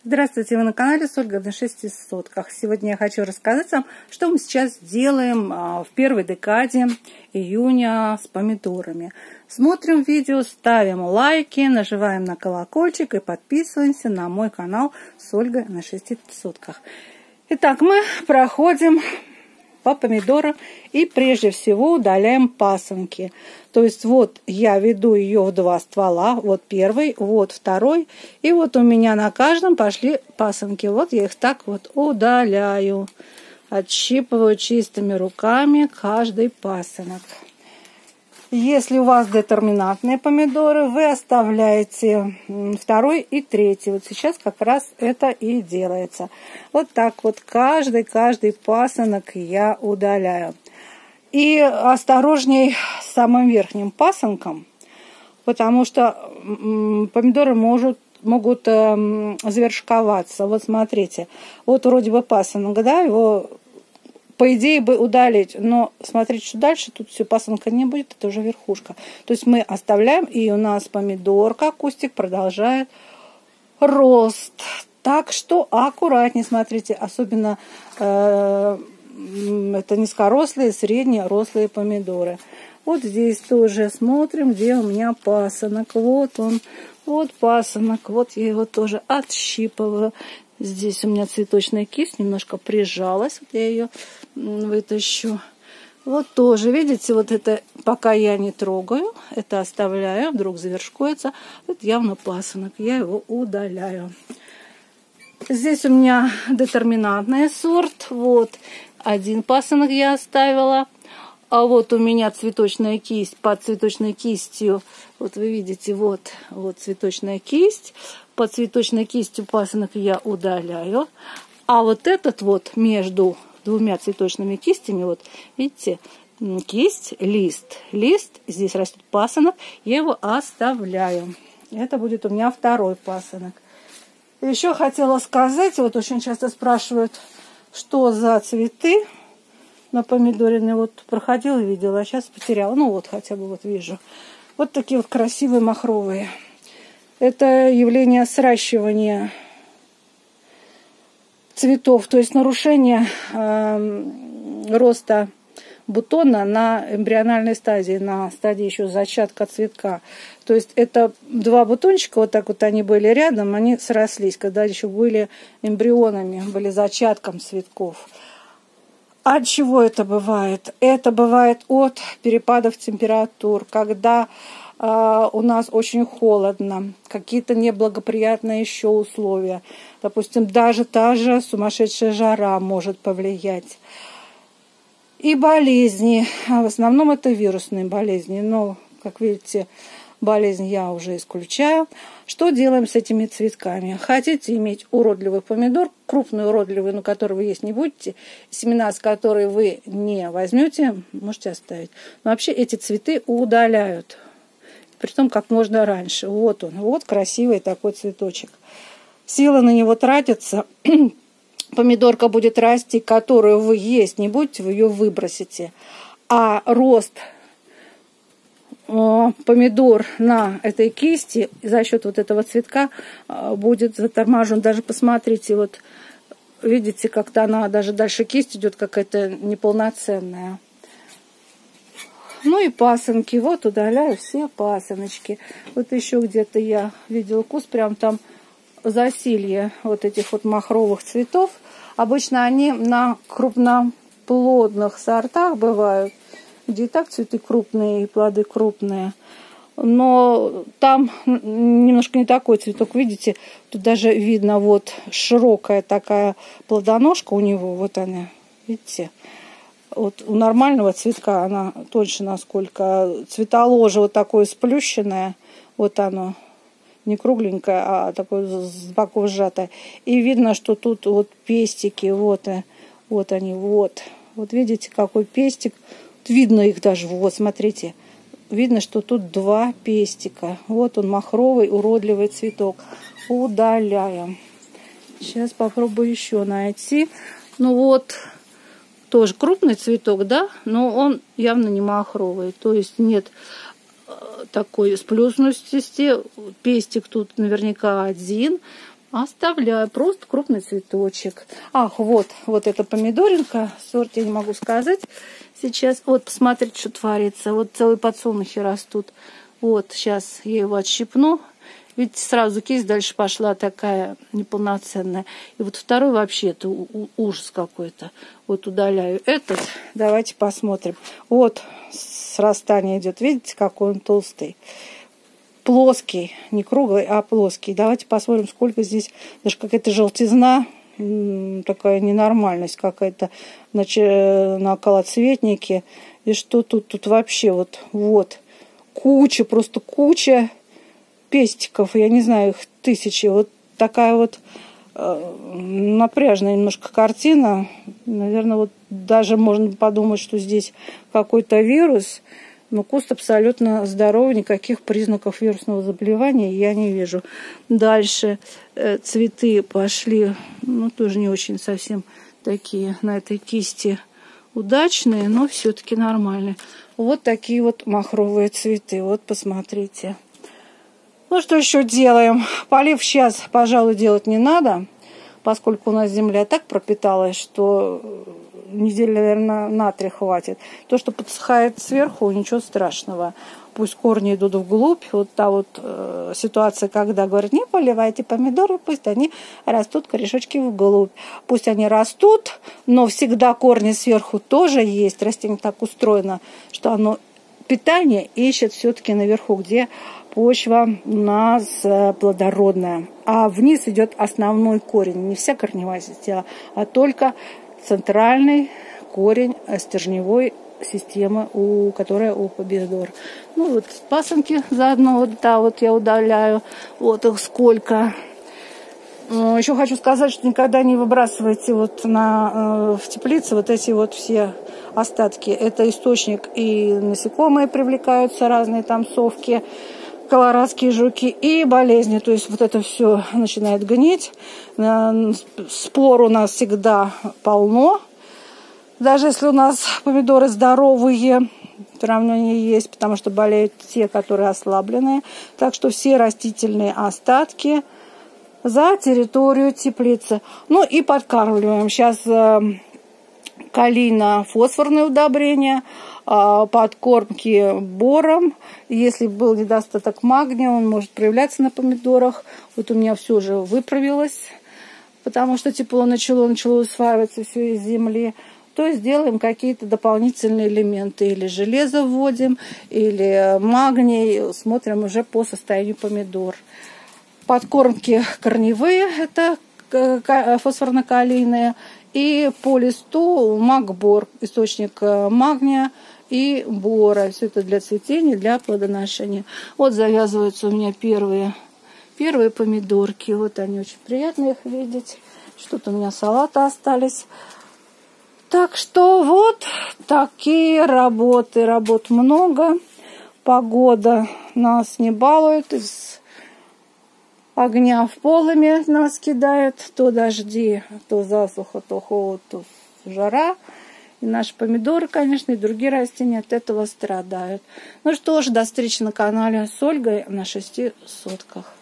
Здравствуйте, вы на канале Ольга на 6 сотках. Сегодня я хочу рассказать вам, что мы сейчас делаем в первой декаде июня с помидорами. Смотрим видео, ставим лайки, нажимаем на колокольчик и подписываемся на мой канал с Ольгой на 6 сотках. Итак, мы проходим по помидорам и прежде всего удаляем пасынки. То есть вот я веду ее в два ствола, вот первый, вот второй, и вот у меня на каждом пошли пасынки. Вот я их так вот удаляю, отщипываю чистыми руками каждый пасынок. Если у вас детерминантные помидоры, вы оставляете второй и третий. Вот сейчас как раз это и делается. Вот так вот каждый пасынок я удаляю. И осторожней с самым верхним пасынком, потому что помидоры могут завершковаться. Вот смотрите, вот вроде бы пасынок, да, его по идее бы удалить, но смотрите, что дальше, тут все, пасынка не будет, это уже верхушка. То есть мы оставляем, и у нас помидорка, кустик продолжает рост. Так что аккуратнее смотрите, особенно это низкорослые, средние рослые помидоры. Вот здесь тоже смотрим, где у меня пасынок. Вот он, вот пасынок, вот я его тоже отщипываю. Здесь у меня цветочная кисть немножко прижалась, вот я ее вытащу. Вот тоже, видите, вот это пока я не трогаю, это оставляю, вдруг завершкуется. Это явно пасынок, я его удаляю. Здесь у меня детерминантный сорт, вот один пасынок я оставила. А вот у меня цветочная кисть, под цветочной кистью, вот вы видите, вот цветочная кисть. Под цветочной кистью пасынок я удаляю. А вот этот вот между двумя цветочными кистями, вот видите, кисть, лист. Лист, здесь растет пасынок, я его оставляю. Это будет у меня второй пасынок. Еще хотела сказать, вот очень часто спрашивают, что за цветы на помидорины. Вот проходила, видела, а сейчас потеряла. Ну вот, хотя бы вот вижу. Вот такие вот красивые махровые. Это явление сращивания цветов, то есть нарушение роста бутона на эмбриональной стадии, на стадии еще зачатка цветка. То есть это два бутончика, вот так вот они были рядом, они срослись, когда еще были эмбрионами, были зачатком цветков. От чего это бывает? Это бывает от перепадов температур, когда у нас очень холодно, какие-то неблагоприятные еще условия. Допустим, даже та же сумасшедшая жара может повлиять. И болезни. В основном это вирусные болезни. Но, как видите, болезнь я уже исключаю. Что делаем с этими цветками? Хотите иметь уродливый помидор, крупный уродливый, но который вы есть не будете, семена, с которой вы не возьмете, можете оставить. Но вообще эти цветы удаляют. Притом как можно раньше. Вот он, вот красивый такой цветочек. Силы на него тратятся. Помидорка будет расти, которую вы есть не будете, вы ее выбросите. А рост помидор на этой кисти за счет вот этого цветка будет заторможен. Даже посмотрите, вот видите, как-то она даже дальше кисть идет какая-то неполноценная. Ну и пасынки. Вот удаляю все пасыночки. Вот еще где-то я видела куст, прям там засилье вот этих вот махровых цветов. Обычно они на крупноплодных сортах бывают, где и так цветы крупные и плоды крупные. Но там немножко не такой цветок, видите, тут даже видно вот широкая такая плодоножка у него, вот она, видите. Вот у нормального цветка она тоньше насколько. Цветоложе вот такое сплющенное, вот оно, не кругленькое, а такое с боков сжатое. И видно, что тут вот пестики, вот они, вот. Вот видите, какой пестик. Видно их даже, вот смотрите. Видно, что тут два пестика. Вот он, махровый, уродливый цветок. Удаляем. Сейчас попробую еще найти. Ну вот, тоже крупный цветок, да, но он явно не махровый. То есть нет такой сплюснутости. Пестик тут наверняка один. Оставляю, просто крупный цветочек. Ах, вот эта помидоринка, сорт я не могу сказать сейчас. Вот, посмотрите, что творится. Вот целые подсолнухи растут. Вот, сейчас я его отщипну. Видите, сразу кисть дальше пошла такая неполноценная. И вот второй вообще это ужас какой-то. Вот удаляю этот. Давайте посмотрим. Вот срастание идет. Видите, какой он толстый. Плоский, не круглый, а плоский. Давайте посмотрим, сколько здесь. Даже какая-то желтизна, такая ненормальность какая-то на околоцветнике. И что тут? Тут вообще вот куча, просто куча пестиков. Я не знаю, их тысячи. Вот такая вот напряжная немножко картина. Наверное, вот даже можно подумать, что здесь какой-то вирус. Но куст абсолютно здоровый, никаких признаков вирусного заболевания я не вижу. Дальше цветы пошли, ну, тоже не очень совсем такие на этой кисти удачные, но все-таки нормальные. Вот такие вот махровые цветы. Вот, посмотрите. Ну, что еще делаем? Полив сейчас, пожалуй, делать не надо, поскольку у нас земля так пропиталась, что недели, наверное, на 3 хватит. То, что подсыхает сверху, ничего страшного. Пусть корни идут вглубь. Вот та вот ситуация, когда говорят, не поливайте помидоры, пусть они растут корешочки вглубь. Пусть они растут, но всегда корни сверху тоже есть. Растение так устроено, что оно питание ищет все-таки наверху, где почва у нас плодородная. А вниз идет основной корень. Не вся корневая система, а только центральный корень стержневой системы, которая у помидор. Ну вот пасынки заодно вот, да, вот я удаляю. Вот их сколько. Еще хочу сказать, что никогда не выбрасывайте вот в теплице вот эти вот все остатки. Это источник, и насекомые привлекаются, разные там совки, колорадские жуки, и болезни. То есть вот это все начинает гнить. Спор у нас всегда полно. Даже если у нас помидоры здоровые, все равно не есть, потому что болеют те, которые ослабленные. Так что все растительные остатки за территорию теплицы. Ну и подкармливаем. Сейчас калийно-фосфорные удобрения, подкормки бором. Если был недостаток магния, он может проявляться на помидорах. Вот у меня все уже выправилось, потому что тепло начало усваиваться все из земли. То есть делаем какие-то дополнительные элементы. Или железо вводим, или магний. Смотрим уже по состоянию помидор. Подкормки корневые, это фосфорно-калийные. И по листу магбор, источник магния и бора. Все это для цветения, для плодоношения. Вот завязываются у меня первые помидорки. Вот они, очень приятно их видеть. Что-то у меня салата остались. Так что вот такие работы. Работ много. Погода нас не балует. Из огня в полыми нас кидает. То дожди, то засуха, то холод, то жара. И наши помидоры, конечно, и другие растения от этого страдают. Ну что ж, до встречи на канале с Ольгой на 6 сотках.